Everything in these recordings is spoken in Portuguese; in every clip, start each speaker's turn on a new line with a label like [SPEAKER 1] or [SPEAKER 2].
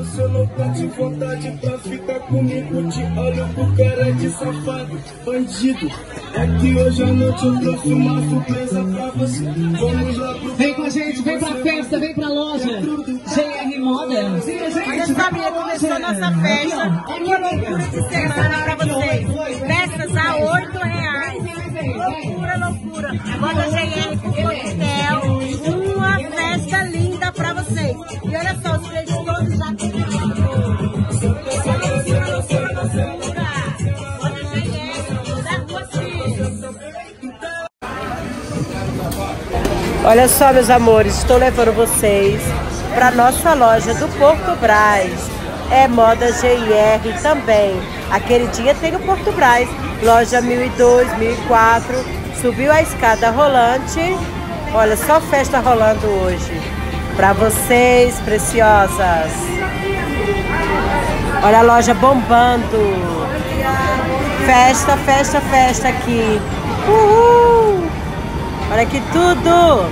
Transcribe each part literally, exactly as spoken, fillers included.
[SPEAKER 1] você não bate vontade pra ficar comigo. Te olho com cara de safado, bandido. É que hoje à noite eu trouxe uma surpresa pra você. Vamos lá pro...
[SPEAKER 2] Vem com a gente, vem pra festa, vem pra loja G R Moda. Siga a gente.
[SPEAKER 3] Olha só, menina, começou nossa festa. Uma loucura de semana pra vocês. Festas a oito reais. Loucura, loucura. Moda G R com coquetel. Uma festa linda pra vocês. E olha só, os preços todos já
[SPEAKER 4] Olha só, meus amores, estou levando vocês para nossa loja do Porto Brás. É moda G R também. Aquele dia tem o Porto Brás, loja mil e dois, mil e quatro. Subiu a escada rolante. Olha só, festa rolando hoje para vocês, preciosas. Olha a loja bombando. Festa, festa, festa aqui. Uhul! Olha que tudo!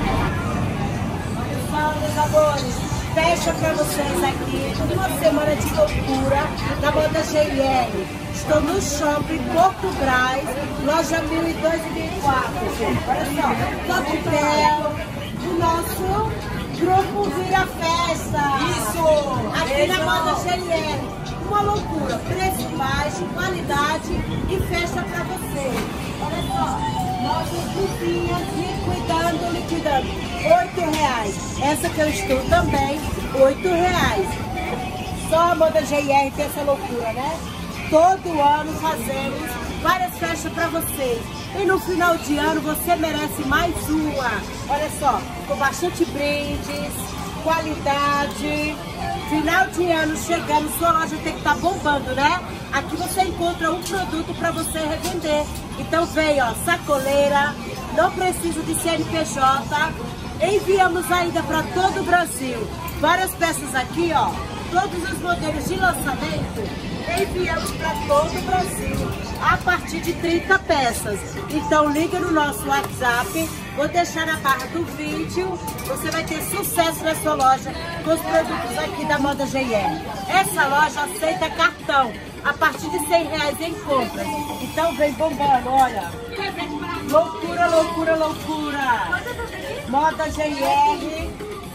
[SPEAKER 3] Olha só, meus amores, festa pra vocês aqui, uma semana de loucura da moda G R. Estou no shopping Porto Brás, loja mil e dois e mil e quatro. Olha só, coquetel, o nosso grupo Vira Festa. Isso! Aqui na moda G R. Uma loucura, preço baixo, qualidade e festa pra vocês. Olha só, nossas blusinhas liquidando, liquidando, oito reais. Essa que eu estou também, oito reais. Só a moda G R tem essa loucura, né? Todo ano fazemos várias festas pra vocês. E no final de ano você merece mais uma. Olha só, com bastante brindes, qualidade. Final de ano chegando, sua loja tem que estar bombando, né? Aqui você encontra um produto para você revender. Então vem, ó, sacoleira, não precisa de C N P J. Enviamos ainda para todo o Brasil. Várias peças aqui, ó, todos os modelos de lançamento. Enviamos para todo o Brasil, a partir de trinta peças. Então liga no nosso WhatsApp, vou deixar na barra do vídeo. Você vai ter sucesso na sua loja com os produtos aqui da moda G R. Essa loja aceita cartão, a partir de cem reais em compras. Então vem bombando, olha. Loucura, loucura, loucura. Moda G R,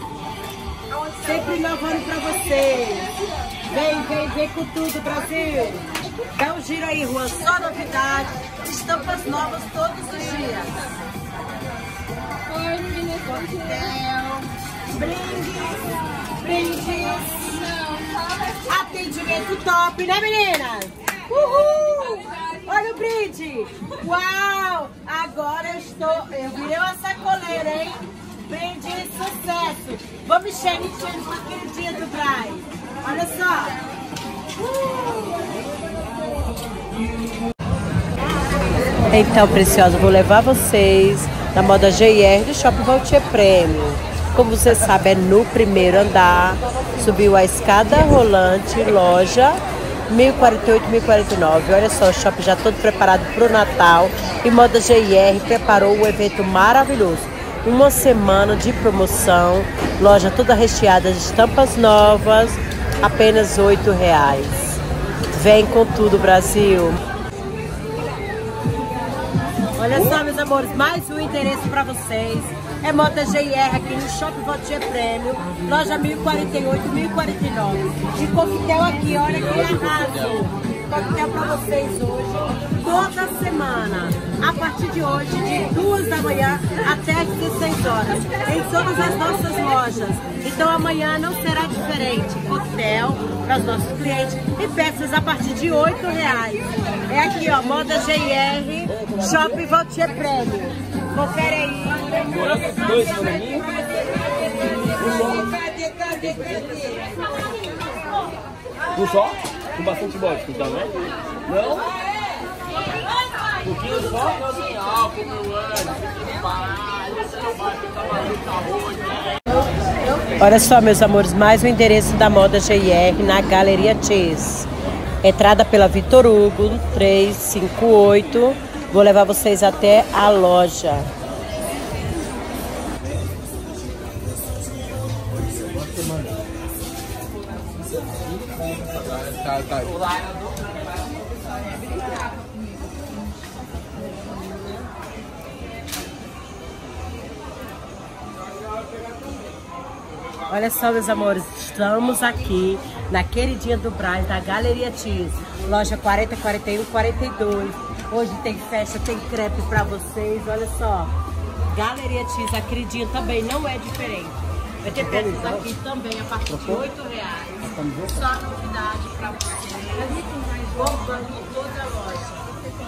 [SPEAKER 3] sempre inovando para vocês. Vem, vem, vem com tudo, Brasil. Dá um giro aí, Juan. Só novidade. Estampas novas todos os dias. Coquetel, brindes, brindes. Atendimento top, né, meninas? Uhul! Olha o brinde. Uau! Agora eu estou... Eu virei uma sacoleira, hein? Brinde sucesso. Vamos enchendo, enchendo com aquele dia do Brás. Olha só. Uh!
[SPEAKER 4] Então, preciosa, vou levar vocês na moda G R do Shopping Vautier Premium. Como você sabe, é no primeiro andar. Subiu a escada rolante, loja mil e quarenta e oito, mil e quarenta e nove. Olha só, o shopping já todo preparado para o Natal. E moda G R preparou um evento maravilhoso. Uma semana de promoção. Loja toda recheada de estampas novas. Apenas oito reais. Vem com tudo, Brasil.
[SPEAKER 3] Olha só, meus amores, mais um endereço para vocês. É moda G R aqui no Shopping Vautier Premium, loja mil e quarenta e oito, mil e quarenta e nove. E coquetel aqui, olha que arraso. Coquetel para vocês hoje, toda semana, a partir de hoje, de duas da manhã até às dezesseis horas, em todas as nossas lojas. Então amanhã não será diferente. Coquetel para os nossos clientes e peças a partir de oito reais. É aqui, ó, moda G R, Shopping Vautier Premium. Confere aí.
[SPEAKER 5] Dois para mim. Um só? Com bastante vodka, então, né? Não? Um pouquinho só? Álcool, meu anjo.
[SPEAKER 4] Olha só, meus amores, mais um endereço da moda G R na Galeria Chase. Entrada pela Vitor Hugo, trezentos e cinquenta e oito. Vou levar vocês até a loja.
[SPEAKER 5] Tá, tá.
[SPEAKER 4] Olha só, meus amores, estamos aqui na queridinha do Brás, da Galeria Tees, loja quarenta, quarenta e um, quarenta e dois. Hoje tem festa, tem crepe pra vocês, olha só. Galeria Tees, a queridinha também não é diferente. Vai ter peças aqui também a partir de oito reais. Só novidade pra vocês. Bombando toda a loja.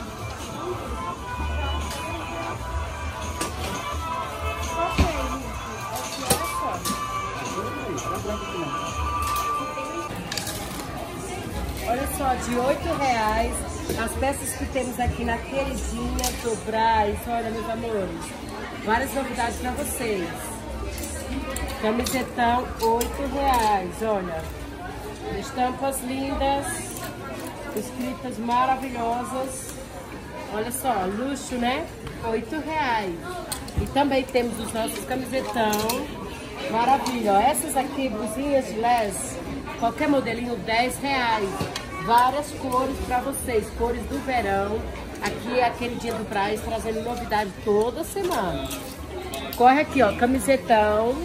[SPEAKER 4] Olha só, de oito reais, as peças que temos aqui na queridinha do Brás. Olha, meus amores, várias novidades para vocês. Camisetão, oito reais, olha. Estampas lindas, escritas maravilhosas. Olha só, luxo, né? oito reais. E também temos os nossos camisetão. Maravilha, ó. Essas aqui, blusinhas de les, qualquer modelinho, dez reais. Várias cores para vocês, cores do verão. Aqui é aquele dia do Brás, trazendo novidade toda semana. Corre aqui, ó, camisetão.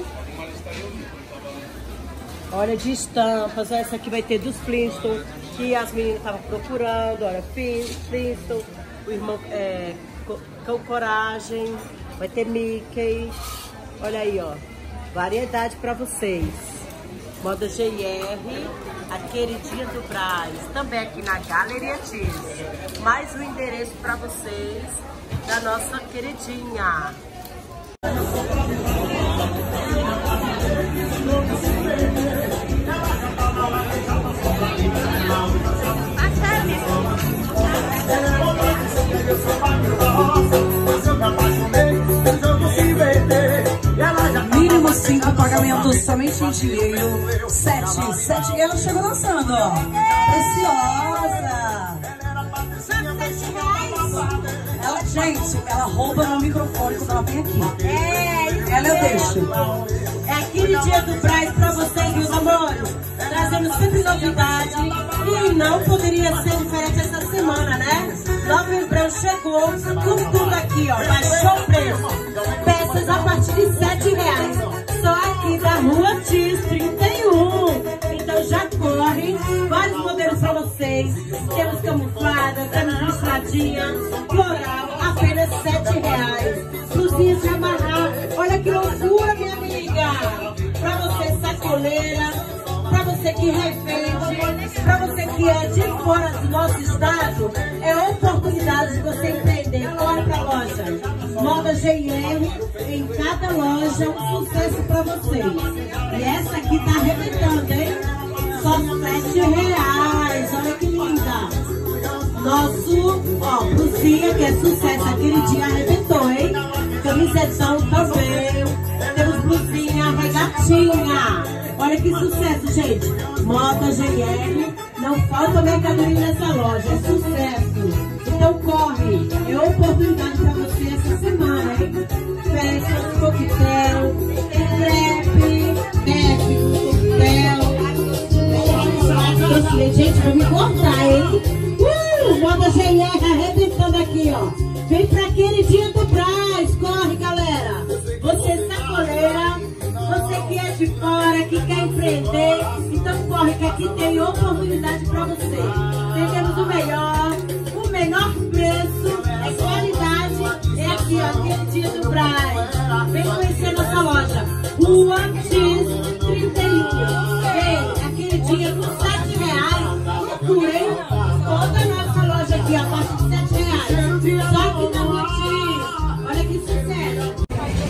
[SPEAKER 4] Olha, de estampas. Essa aqui vai ter dos Flintstones, que as meninas estavam procurando. Olha, Flintstones, o irmão é, Cão Coragem. Vai ter Mickey. Olha aí, ó. Variedade para vocês. Moda G R, a queridinha do Brás. Também aqui na Galeria Tees. Mais um endereço para vocês da nossa queridinha.
[SPEAKER 2] Mínimo cinco pagamentos somente em dinheiro. Sete, sete. Ela chegou dançando, ó. Preciosa. Ela, gente, ela rouba no microfone quando ela vem aqui.
[SPEAKER 3] É,
[SPEAKER 2] ela eu deixo.
[SPEAKER 3] É aquele dia do Brás pra vocês, meus amores. Trazendo sempre novidade. E não poderia ser diferente essa semana, né? Novembro chegou com tudo aqui, ó. Baixou o preço. Peças a partir de sete reais. Só aqui da Rua Tees trinta e um. Então já corre. Vários modelos pra vocês. Temos camuflada, temos listradinha, floral, apenas sete reais. Blusinhas de amarrar. Olha que loucura, minha amiga. Pra você, sacoleira. Pra você que revende, pra você que é de fora do nosso estado, é oportunidade de você empreender. Corre pra loja. Moda G R, em cada loja, um sucesso pra vocês. E essa aqui tá arrebentando, hein? Só sete reais. Olha que linda. Nosso, ó, blusinha, que é sucesso. Aquele dia arrebentou, hein? Camisetão também. Temos blusinha, regatinha. Olha que sucesso, gente. Moda G R. Não falta mercadoria nessa loja. É sucesso. Então corre. É oportunidade pra você essa semana, hein? Festa, coquetel, crepe, crepe, coquetel. Gente, vou me cortar, hein? Uh, Moda G R arrebentando aqui, ó. Vem pra queridinha do Brás. Corre, galera. Você sacoleira. Você que é de fora, que quer empreender, então corre que aqui tem oportunidade para você. Vendemos o melhor, o menor preço, é qualidade, é aqui, ó, queridinha do Brás. Vem conhecer nossa loja, Rua Tees trinta e um. Vem, a queridinha com sete reais, procura, hein? Toda a nossa loja aqui, a partir de sete reais. Só que na Rua Tees, olha que sucesso.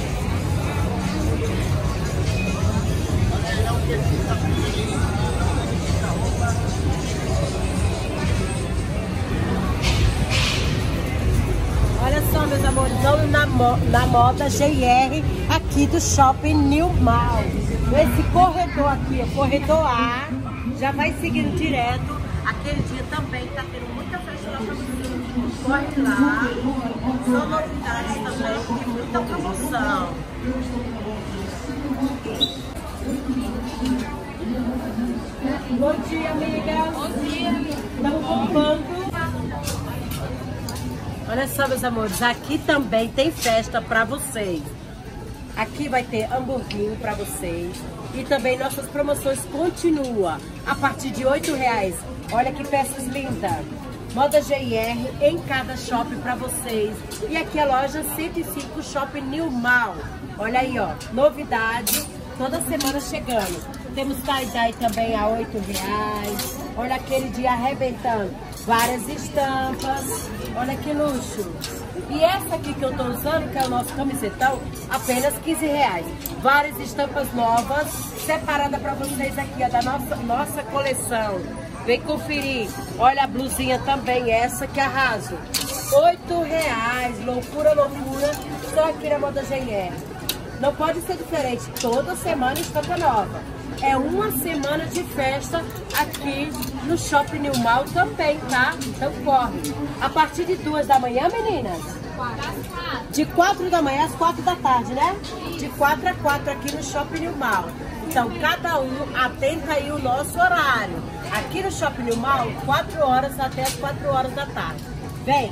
[SPEAKER 4] Olha só, meus amores, vamos na, mo na moda G R aqui do Shopping New Mall. Esse corredor aqui, o corredor A, já vai seguindo direto. Aquele dia também tá tendo muita festa lá pra você. Corre lá, são novidades também e muita promoção.
[SPEAKER 3] Bom dia, amiga. Bom dia. Estamos bombando.
[SPEAKER 4] Olha só, meus amores, aqui também tem festa pra vocês. Aqui vai ter hamburguinho pra vocês. E também nossas promoções continuam a partir de oito reais. Olha que peças lindas. Moda G R em cada shopping pra vocês. E aqui a loja cento e cinco Shopping New Mall. Olha aí, ó, novidade. Toda semana chegando. Temos tie-dye também a oito reais. Olha aquele dia arrebentando. Várias estampas. Olha que luxo. E essa aqui que eu tô usando, que é o nosso camisetão, apenas quinze reais. Várias estampas novas, separada pra vocês aqui, ó, da nossa, nossa coleção. Vem conferir. Olha a blusinha também, essa que arraso. oito reais. Loucura, loucura. Só aqui na Moda G R. Não pode ser diferente. Toda semana estampa nova. É uma semana de festa aqui no Shopping New Mall também, tá? Então corre. A partir de duas da manhã, meninas? De quatro da manhã às quatro da tarde, né? De quatro a quatro aqui no Shopping New Mall. Então cada um atenta aí o nosso horário. Aqui no Shopping New Mall, quatro horas até as quatro horas da tarde. Vem!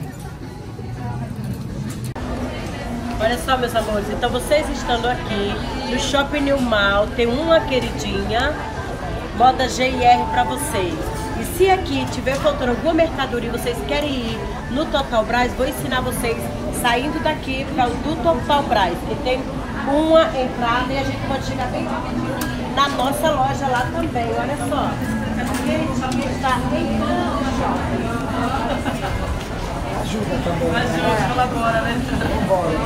[SPEAKER 4] Olha só, meus amores, então vocês estando aqui no Shopping New Mall, tem uma queridinha Moda G R pra vocês. E se aqui tiver faltando alguma mercadoria e vocês querem ir no Total Brás, vou ensinar vocês saindo daqui para o do Total Brás, que tem uma entrada e a gente pode chegar bem rapidinho na nossa loja lá também. Olha só, a queridinha está em todo o shopping.
[SPEAKER 2] Ajuda também.
[SPEAKER 4] Ajuda,
[SPEAKER 2] é.
[SPEAKER 4] colabora, né?
[SPEAKER 2] Vambora.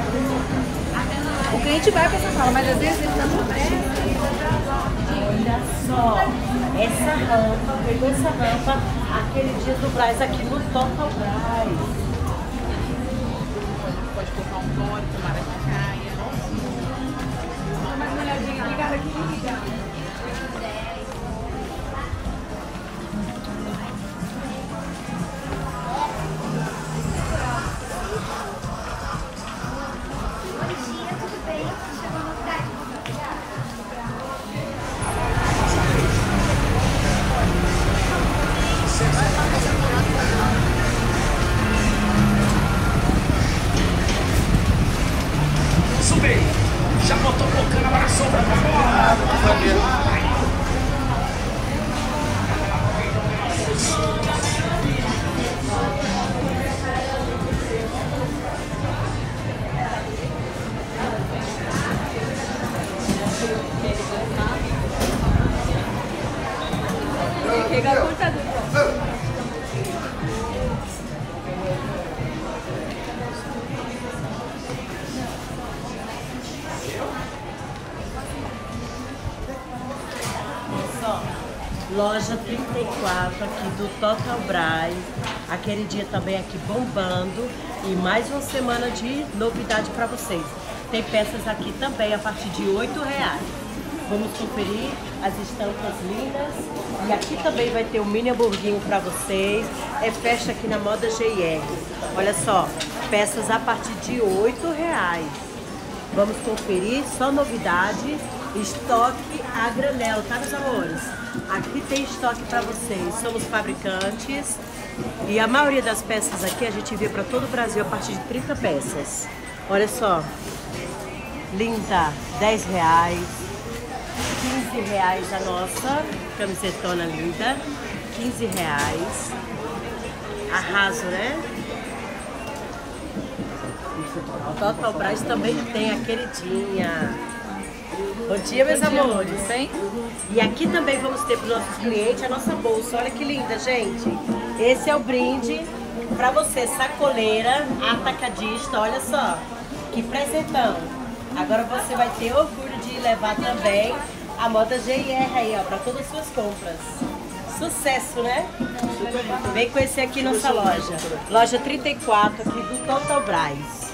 [SPEAKER 6] O cliente vai pra essa sala, mas às vezes ele tá no pressa.
[SPEAKER 4] Olha só, essa rampa, pegou essa rampa aquele dia do Brás aqui no Total Brás.
[SPEAKER 6] Pode colocar um bode, tomara que caia. Dá mais uma olhadinha, obrigada aqui.
[SPEAKER 7] Já botou bocana para a sombra pra fora.
[SPEAKER 4] Loja trinta e quatro aqui do Total Brás, aquele dia também aqui bombando e mais uma semana de novidade para vocês. Tem peças aqui também a partir de oito reais. Vamos conferir as estampas lindas e aqui também vai ter um mini hamburguinho para vocês. É festa aqui na Moda G R. Olha só, peças a partir de oito reais. Vamos conferir, só novidade, estoque a granel, tá, meus amores? Aqui tem estoque para vocês, somos fabricantes e a maioria das peças aqui a gente envia para todo o Brasil a partir de trinta peças. Olha só, linda, dez reais, quinze reais a nossa camisetona linda, quinze reais, arraso, né? O Total Brás também tem a queridinha. Bom dia, meus amores.
[SPEAKER 6] Bem?
[SPEAKER 4] E aqui também vamos ter para os nossos clientes a nossa bolsa. Olha que linda, gente. Esse é o brinde para você, sacoleira, atacadista. Olha só, que presentão. Agora você vai ter orgulho de levar também a Moda G R aí, ó, para todas as suas compras. Sucesso, né? Vem conhecer aqui nossa loja. Loja trinta e quatro aqui do Total Brás.